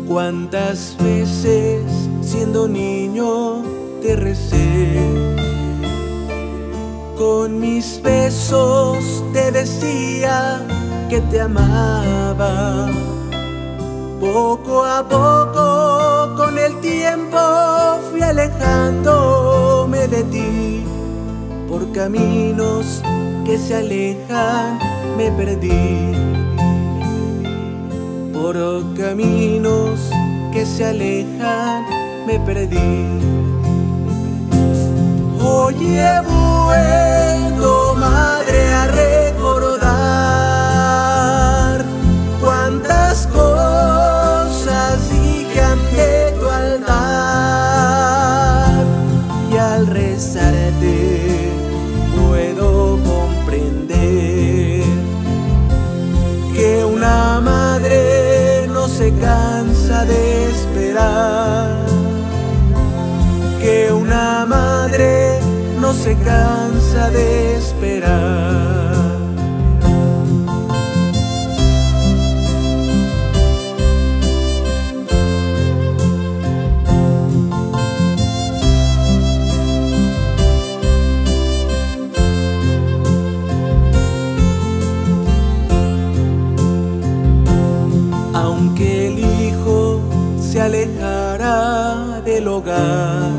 Cuántas veces siendo niño te recé, con mis besos te decía que te amaba. Poco a poco con el tiempo fui alejándome de ti, por caminos que se alejan me perdí, por caminos que se alejan me perdí. Hoy he vuelto, madre, a recordar cuántas cosas dije ante tu altar, y al rezarte puedo comprender que una madre no se cansa de esperar, que una madre no se cansa de esperar. Aunque el hijo se alejará del hogar,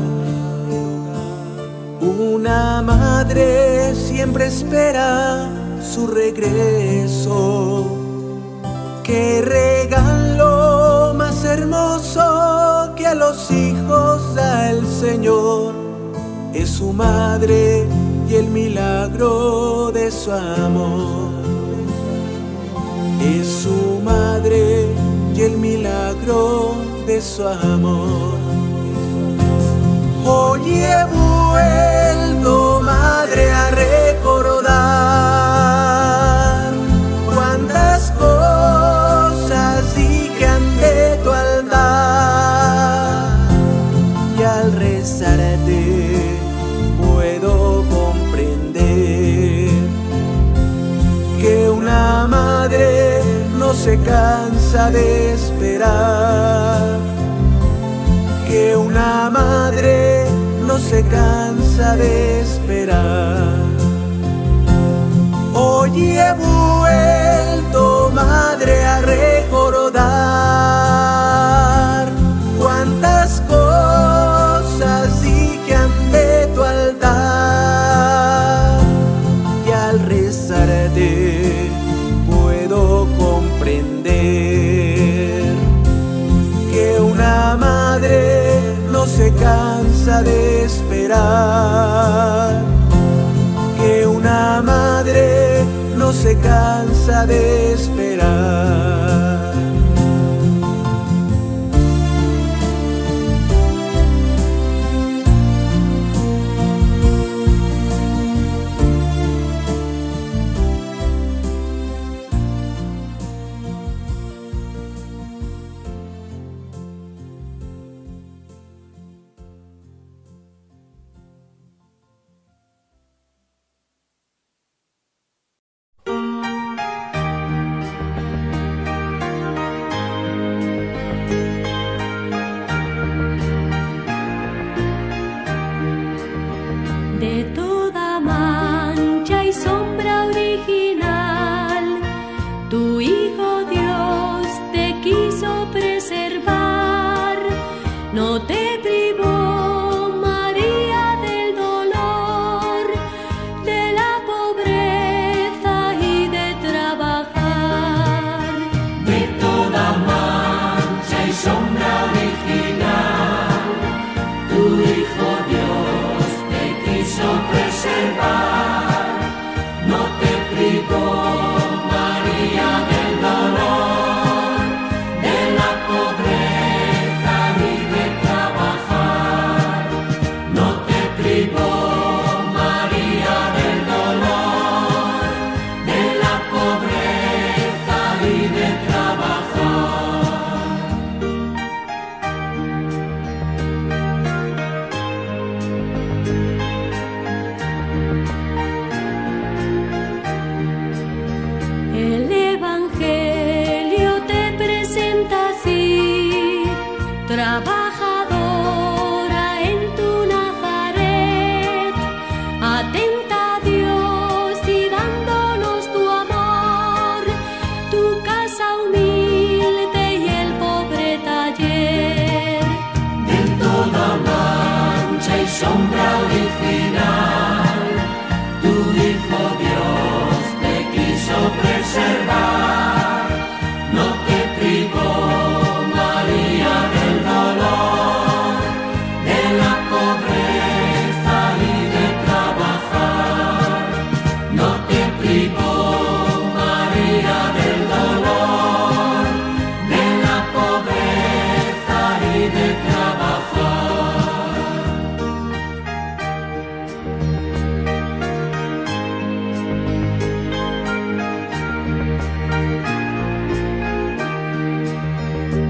una madre siempre espera su regreso. Qué regalo más hermoso que a los hijos da el Señor, es su madre y el milagro de su amor. Es su madre y el milagro de su amor. Hoy he vuelto, madre, a recordar cuántas cosas dije ante tu altar, y al rezarte puedo comprender que una madre no se cansa de esperar, que una madre no se cansa de esperar. Hoy he vuelto, madre, a recordar cuántas cosas dije ante tu altar, y al rezarte puedo comprender que una madre no se cansa de esperar, que una madre no se cansa de esperar.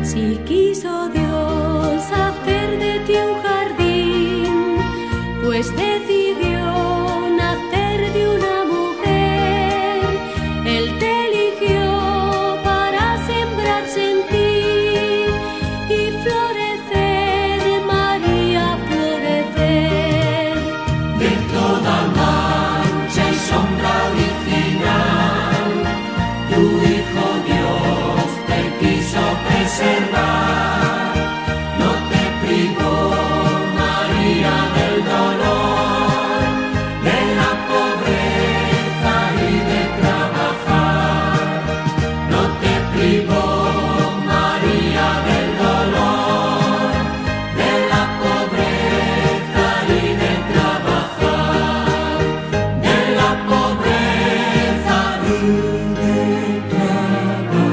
Si quiso Dios hacer de ti un jardín, pues decidió nacer de una mujer. Él te eligió para sembrarse en ti y florecer, María, florecer. De toda mancha y sombra original, tu Hijo Dios te quiso preservar. No te privó, María, del dolor, de la pobreza y de trabajar. No te privó, María, del dolor, de la pobreza y de trabajar. De la pobreza y de trabajar.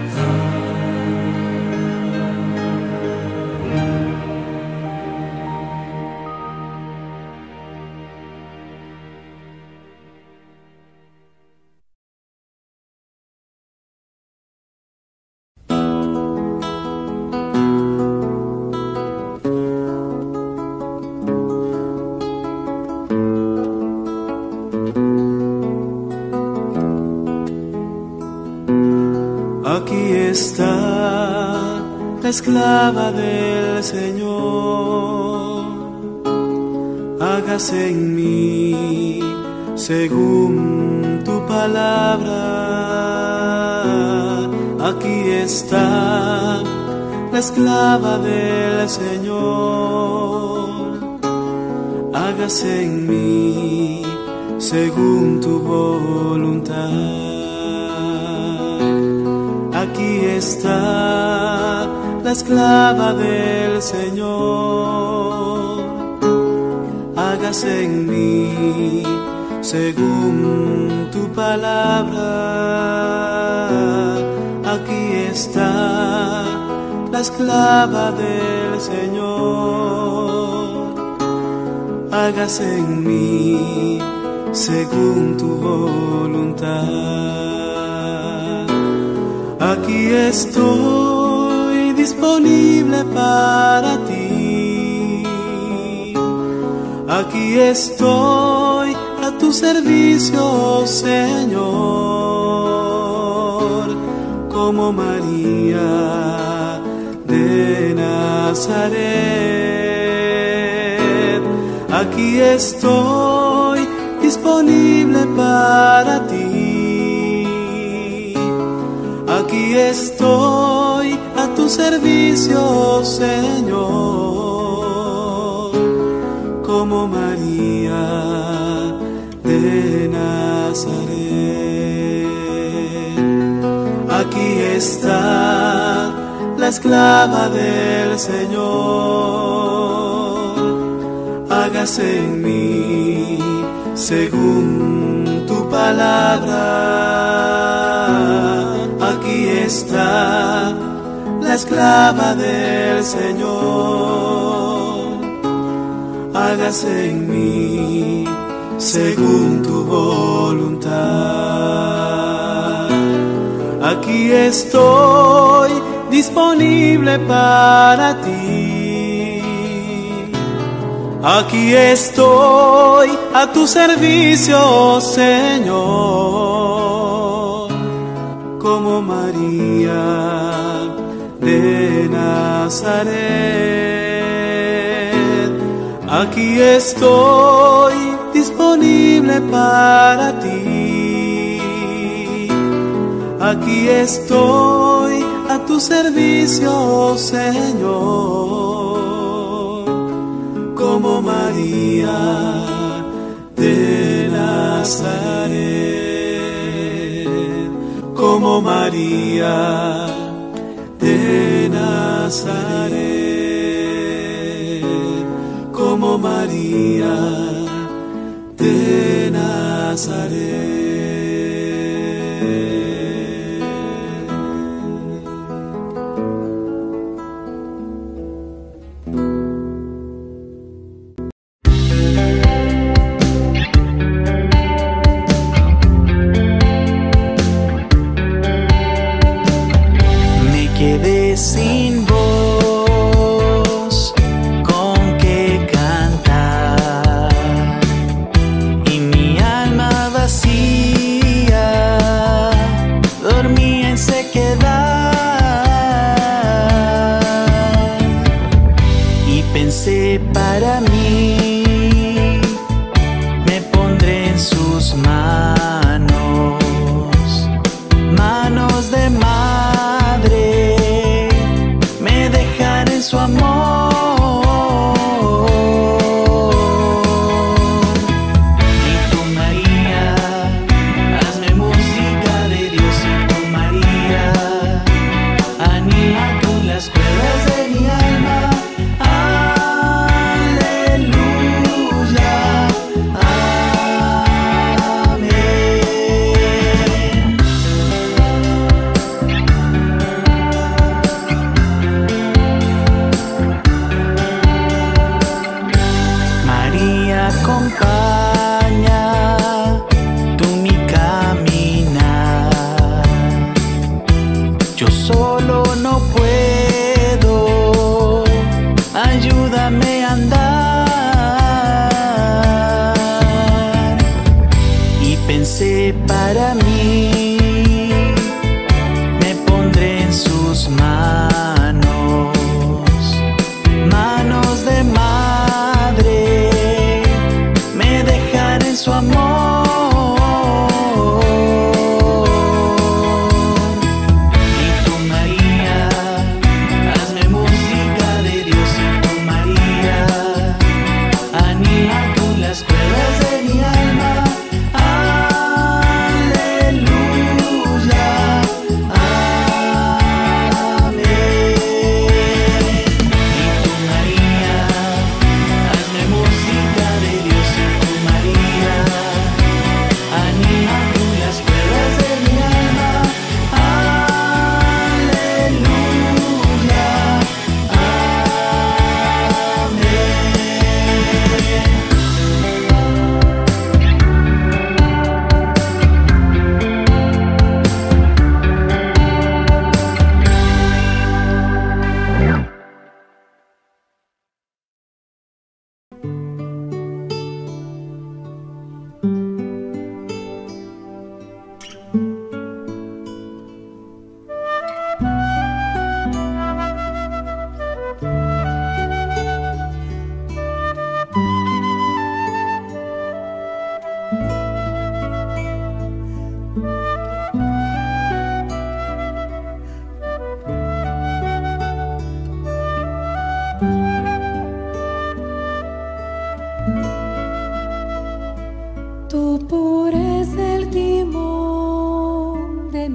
Aquí está la esclava del Señor, hágase en mí según tu palabra. Aquí está la esclava del Señor, hágase en mí según tu voluntad. Aquí está la esclava del Señor, hágase en mí según tu palabra. Aquí está la esclava del Señor, hágase en mí según tu voluntad. Aquí estoy disponible para ti. Aquí estoy a tu servicio, Señor, como María de Nazaret. Aquí estoy disponible para ti. Aquí estoy a tu servicio, Señor, como María de Nazaret. Aquí está la esclava del Señor, hágase en mí según tu palabra. Aquí está la esclava del Señor, hágase en mí según tu voluntad. Aquí estoy disponible para ti. Aquí estoy a tu servicio, Señor, como María de Nazaret. Aquí estoy disponible para ti. Aquí estoy a tu servicio, Señor, como María de Nazaret, como María de Nazaret, como María de Nazaret. Me quedé sin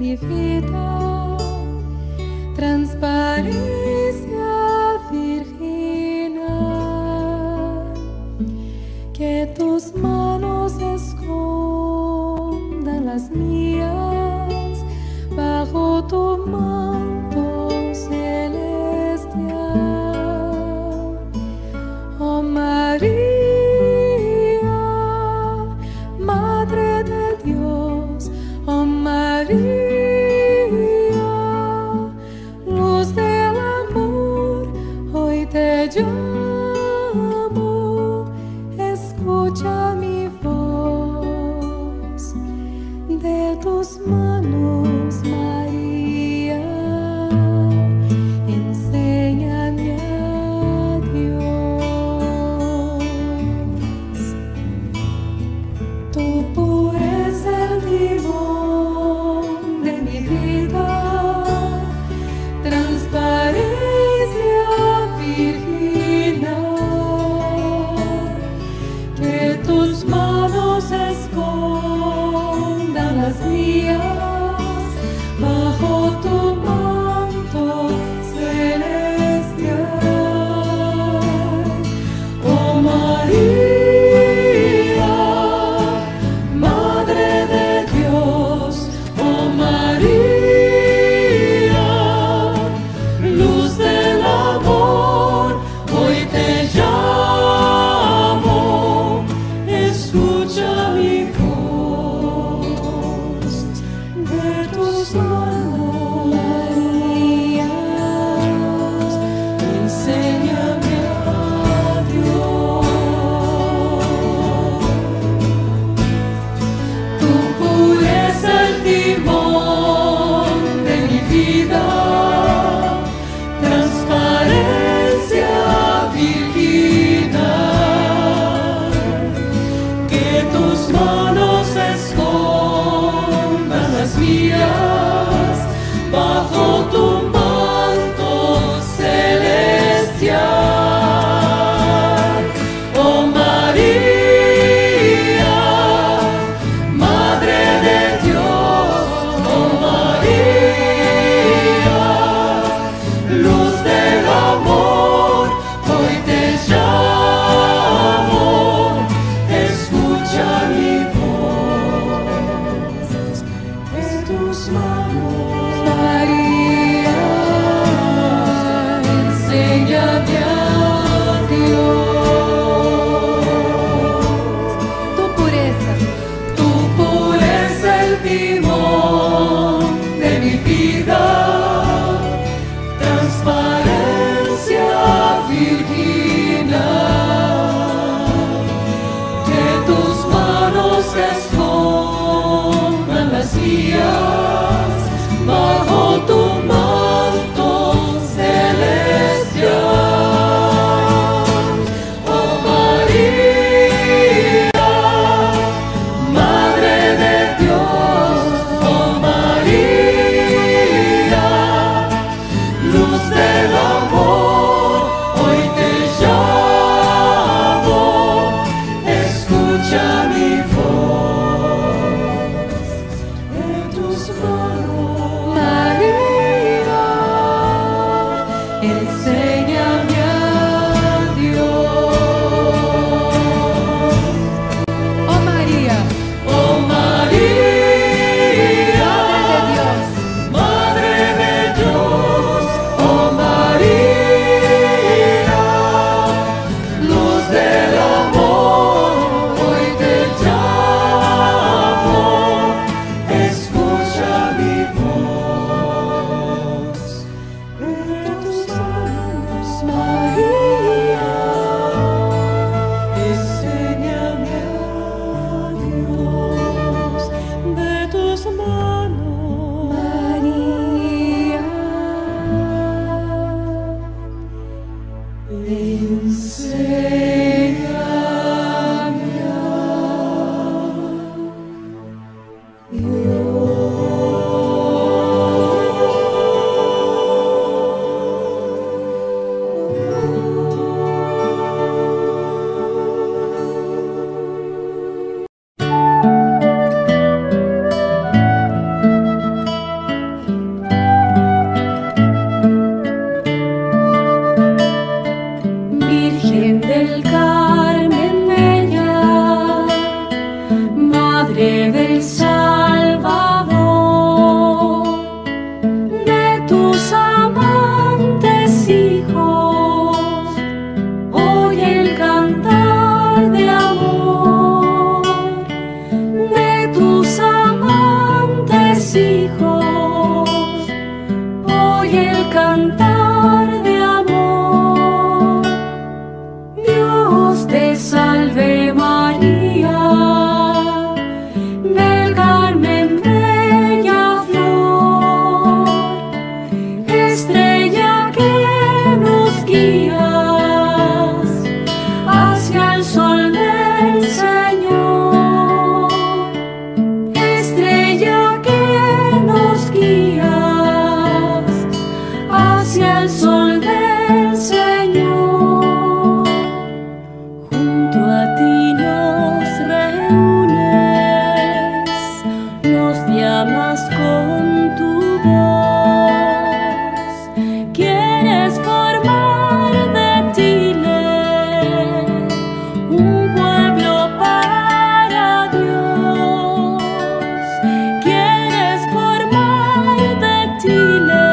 mi vida, transparencia virginal, que tus manos escondan las mías bajo tu manto celestial. Oh María, Madre de Dios, oh María, luz del amor, hoy te llamo, escucha mi voz, de tus manos, María, enséñame a Dios. Tu pureza el timón de mi vida, transparencia virginal, que tus manos escondan las mías bajo tu manto celestial. Oh María, Madre de Dios, oh María, luz del amor, hoy te llamo, escucha mi voz, de tus manos, María, enséñame a Dios. Tu pureza el timón de mi vida, transparencia virginal, que tus manos escondan las mías bajo tu manto celestial. Oh María, Madre de Dios, oh María, luz del amor, hoy te llamo, escucha mi voz, de tus manos, María, enséñame a Dios. Tu pureza el timón de mi vida, transparencia virginal, que tus manos escondan las mías bajo tu manto celestial. Oh María, Madre de Dios, oh María, luz del amor, hoy te llamo, escucha mi voz, de tus manos, hijos, oye el cantar de amor. Dios te salve María, del Carmen bella flor, estrella que nos guías hacia el sol del Señor, estrella que nos guías hacia el sol del Señor. Junto a ti nos reúnes, nos llamas con tu voz, quieres formar de Chile un pueblo para Dios, quieres formar de Chile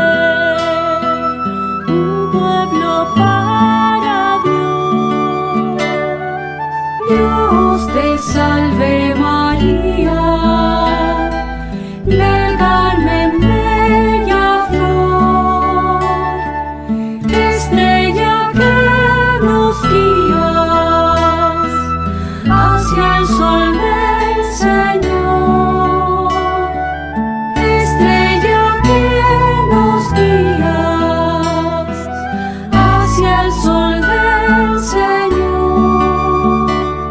un pueblo para Dios. Dios te salve María, del Carmen bella flor, estrella que nos guías hacia el sol del Señor, estrella que nos guías hacia el sol del Señor.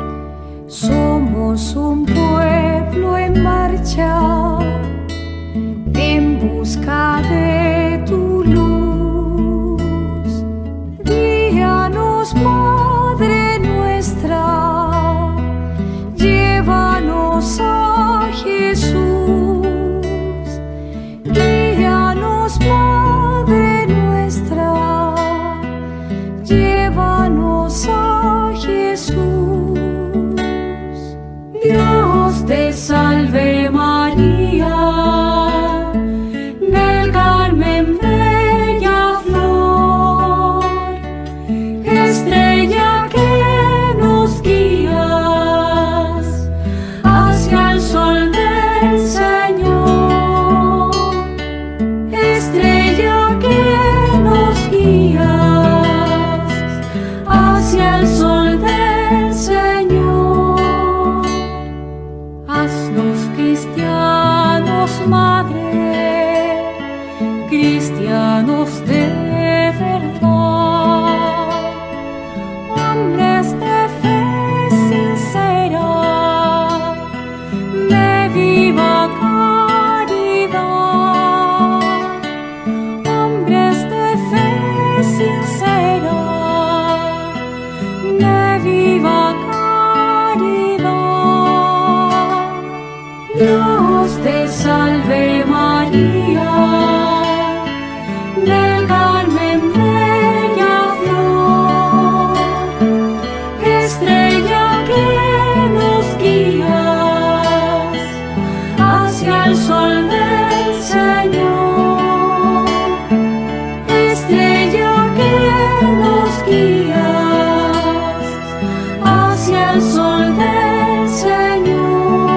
Somos un pueblo en marcha en busca de tu luz. Guíanos, Madre nuestra, llévanos a Jesús. Guíanos, Madre nuestra, llévanos a Jesús. Dios te salve María, del Carmen bella flor, estrella que nos guías hacia el sol del Señor, estrella que nos guías hacia el sol del Señor. Haznos cristianos, Madre, cristianos de verdad, hombres de fe sincera, de viva caridad, hombres de fe sincera, de viva caridad. Dios te salve María, del Carmen bella flor, estrella que nos guías hacia el sol del Señor, estrella que nos guías hacia el sol del Señor.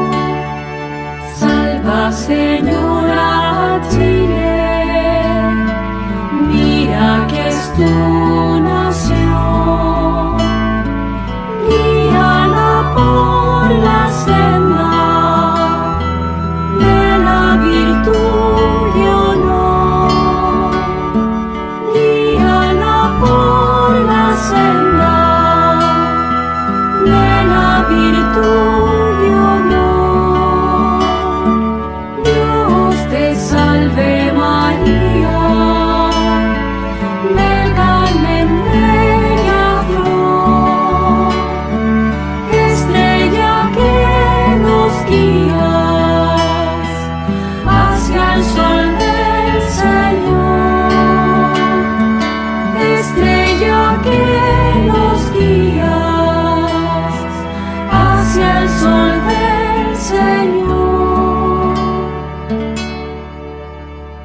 Salva, Señora, Chile, mira que es tu nación, guíala por la senda de la virtud y honor, guíala por la senda de la virtud y honor. Dios te salve María, del Carmen bella flor, estrella que nos guías hacia el sol del Señor, estrella que nos guías hacia el sol del Señor.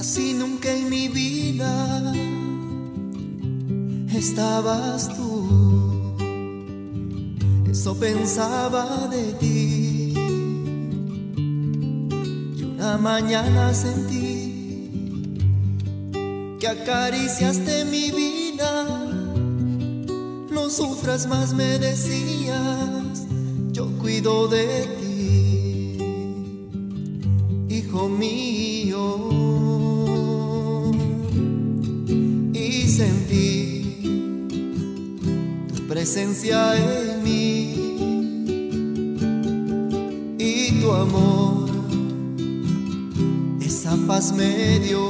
Casi nunca en mi vida estabas tú, eso pensaba de ti. Y una mañana sentí que acariciaste mi vida. No sufras más, me decías, yo cuido de ti, hijo mío. Y sentí tu presencia en mí y tu amor, esa paz me dio.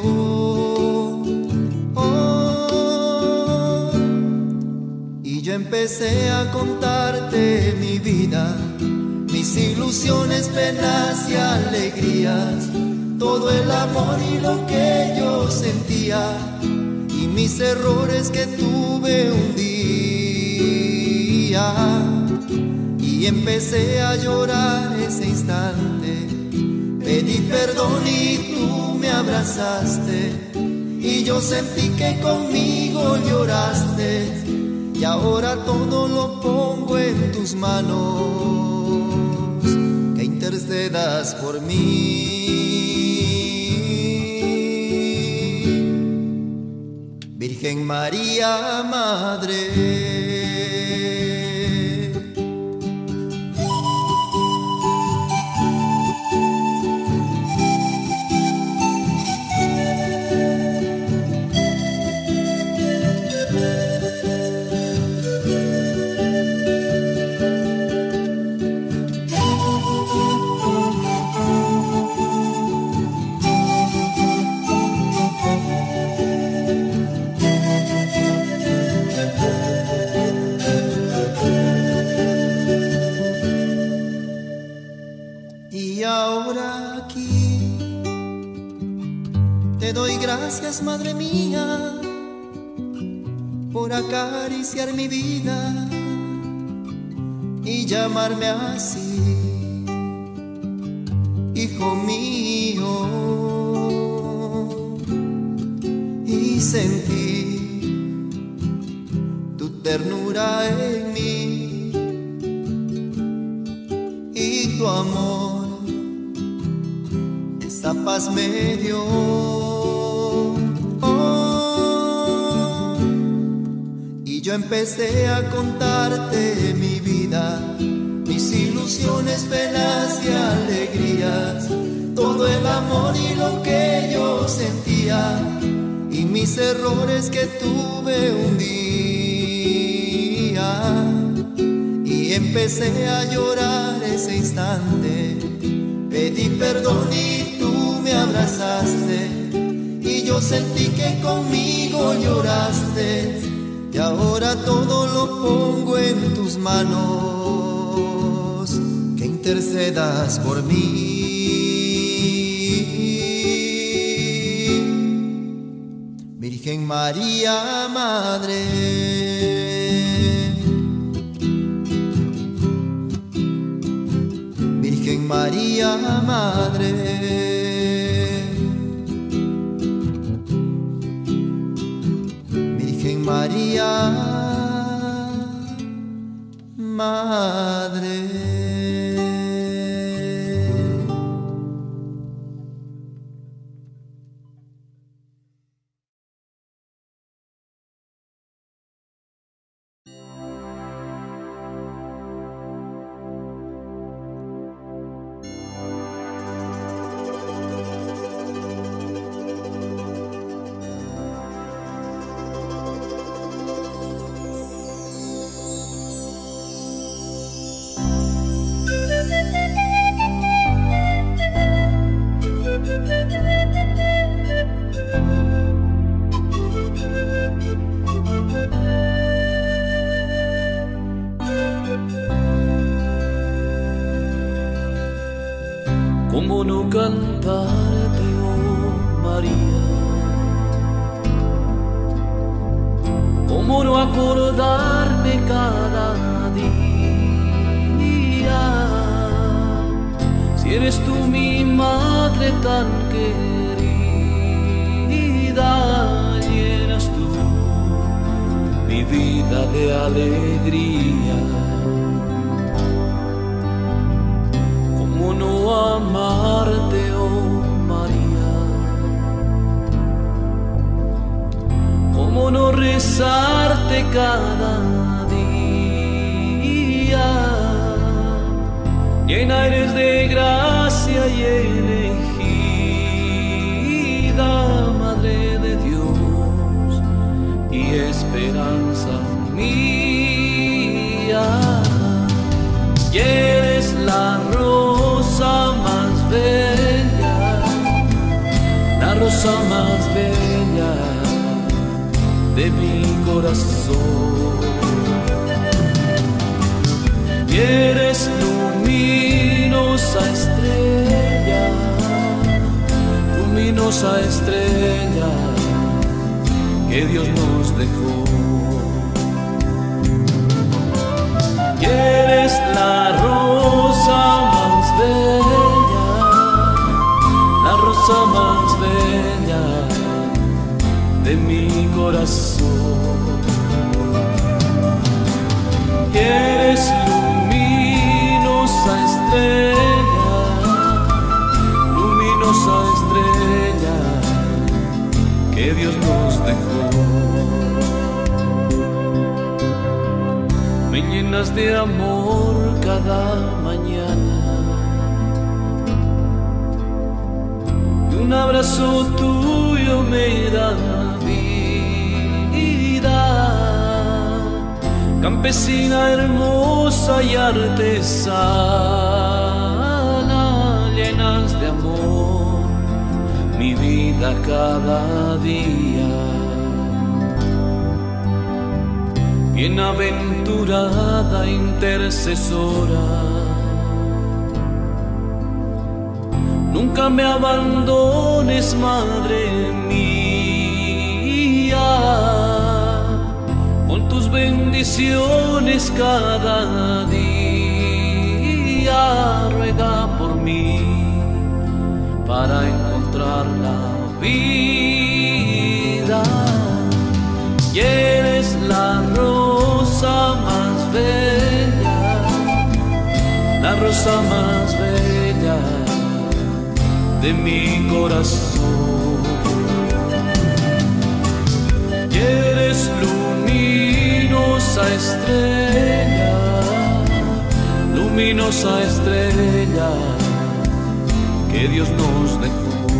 Oh, y yo empecé a contarte mi vida, mis ilusiones, penas y alegrías, todo el amor y lo que yo sentía, y mis errores que tuve un día. Y empecé a llorar ese instante, pedí perdón y tú me abrazaste, y yo sentí que conmigo lloraste, y ahora todo lo pongo en tus manos, que intercedas por mí. Virgen María, Madre. Te doy gracias, Madre mía, por acariciar mi vida y llamarme así, hijo mío. Y sentí tu ternura en mí y tu amor, esa paz me dio. Yo empecé a contarte mi vida, mis ilusiones, penas y alegrías, todo el amor y lo que yo sentía, y mis errores que tuve un día. Y empecé a llorar ese instante, pedí perdón y tú me abrazaste, y yo sentí que conmigo lloraste, y ahora todo lo pongo en tus manos, que intercedas por mí. Virgen María, Madre. Virgen María, Madre. María, Madre. ¿Cómo no cantarte, oh María? ¿Cómo no acordarme cada día? Si eres tú mi madre tan querida, de alegría. ¿Cómo no amarte, oh María? ¿Cómo no rezarte cada día? Llena eres de gracia y elegida, Madre de Dios y esperanza mía. Y eres la rosa más bella, la rosa más bella de mi corazón. Y eres luminosa estrella, luminosa estrella que Dios nos dejó. Y eres la rosa más bella, la rosa más bella de mi corazón. Y eres luminosa estrella, luminosa estrella que Dios nos dejó. Me llenas de amor cada mañana y un abrazo tuyo me da vida. Campesina hermosa y artesana, llenas de amor mi vida cada día. Bienaventurada intercesora, nunca me abandones, Madre mía. Con tus bendiciones cada día, ruega por mí para encontrar la vida. Y eres la rosa más bella, la rosa más bella de mi corazón. Y eres luminosa estrella, luminosa estrella que Dios nos dejó.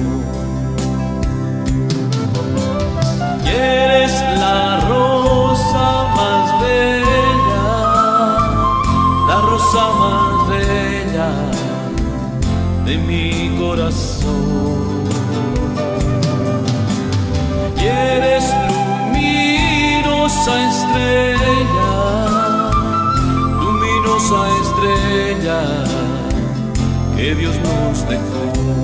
Y eres la rosa más bella, la rosa más bella de mi corazón. Y eres luminosa estrella, luminosa estrella que Dios nos dejó.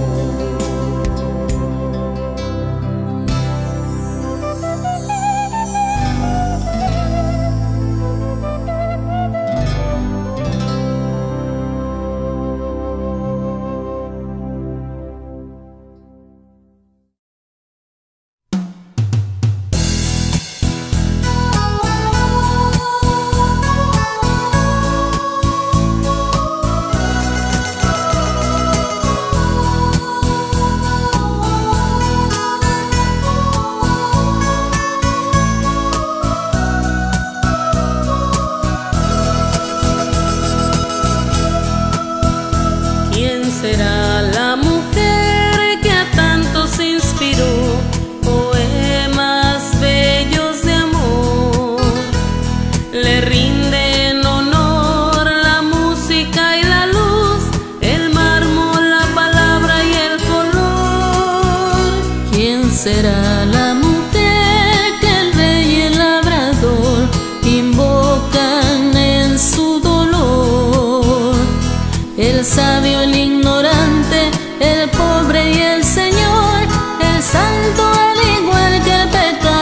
Será la mujer que el rey y el labrador invocan en su dolor. El sabio, el ignorante, el pobre y el Señor, el santo al igual que el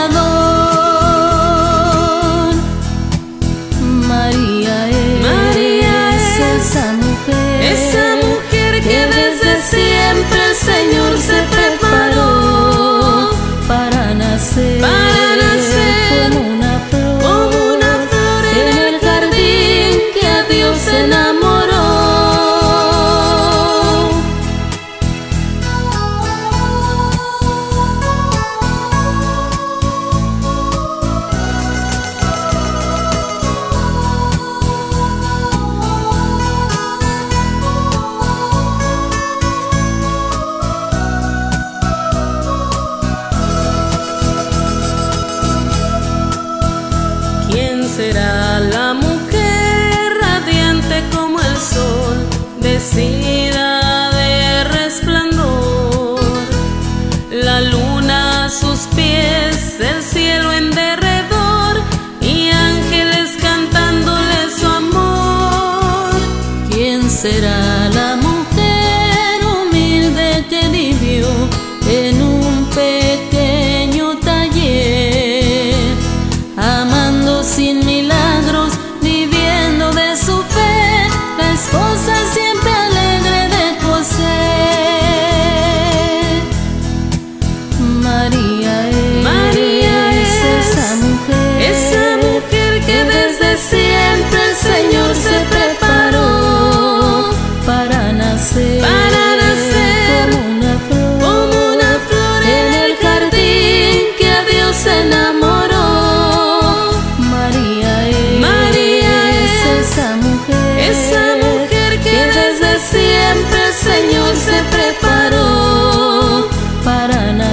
pecador. María es esa mujer que desde siempre el Señor se preparó para nacer.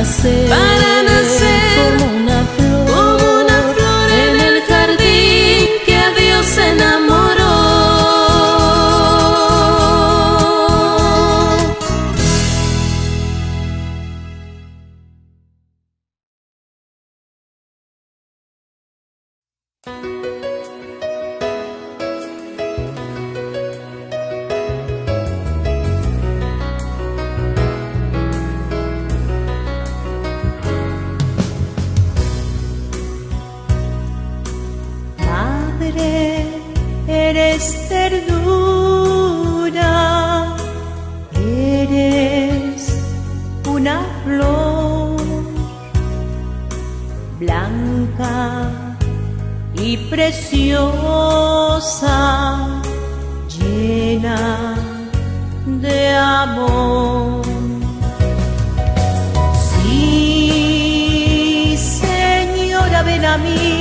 nacer como una flor en el jardín que a Dios enamoró. Eres ternura, eres una flor blanca y preciosa, llena de amor. Sí, Señora, ven a mí.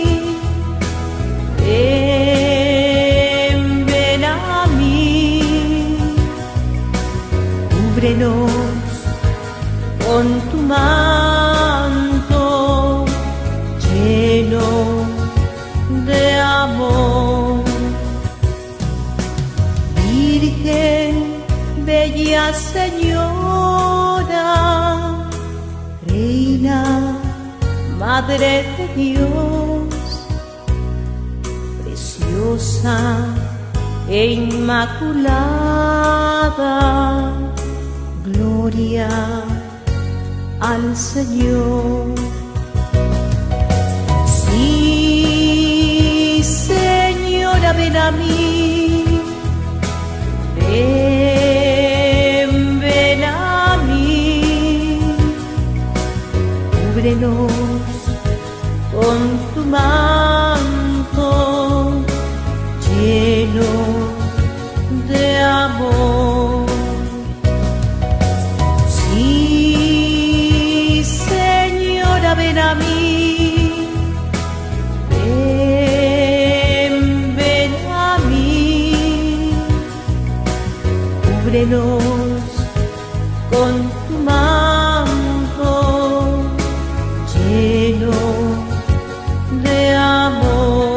Ven a mí, cúbrenos con tu manto lleno de amor. Virgen, bella Señora, Reina, Madre de Dios, preciosa e inmaculada, gloria al Señor. Sí, Señora, ven a mí, ven a mí, cúbrenos con tu manto lleno de amor. Sí, Señora, ven a mí, ven a mí, cúbrenos con tu manto lleno de amor.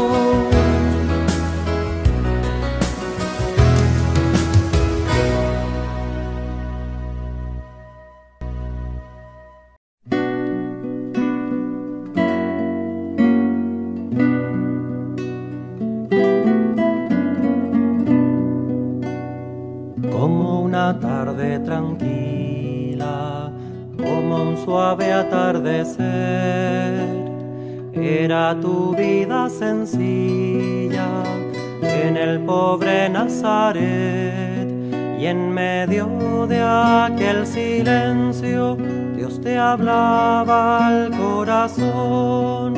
Como una tarde tranquila, como un suave atardecer, era tu vida sencilla en el pobre Nazaret, y en medio de aquel silencio Dios te hablaba al corazón.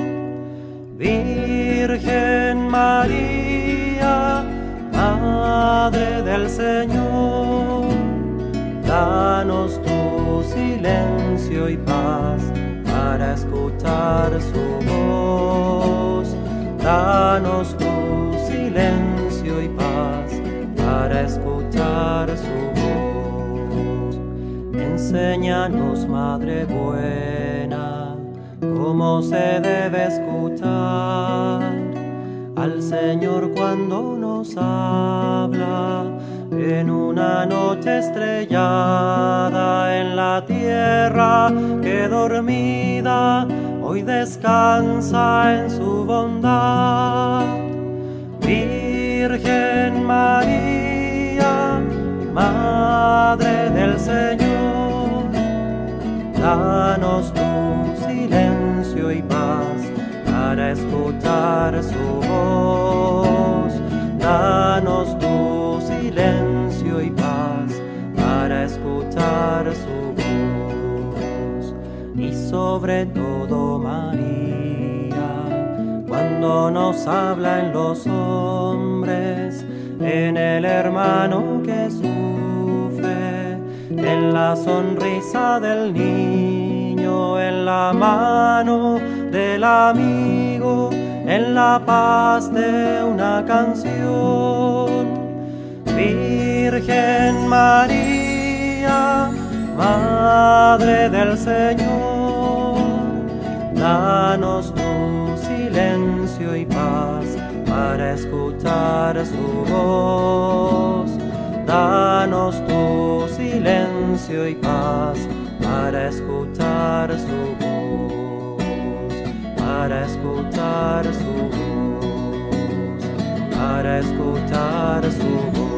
Virgen María, Madre del Señor, danos tu silencio y paz para escuchar su voz. Danos tu silencio y paz para escuchar su voz. Enséñanos, Madre buena, cómo se debe escuchar al Señor cuando nos habla en una noche estrellada en la tierra que dormida hoy descansa en su bondad. Virgen María, Madre del Señor, danos tu silencio y paz para escuchar su voz. Danos tu silencio y paz para escuchar su voz. Y sobre todo, María, cuando nos habla en los hombres, en el hermano que sufre, en la sonrisa del niño, en la mano del amigo, en la paz de una canción. Virgen María, Madre Madre del Señor, danos tu silencio y paz para escuchar su voz. Danos tu silencio y paz para escuchar su voz, para escuchar su voz, para escuchar su voz.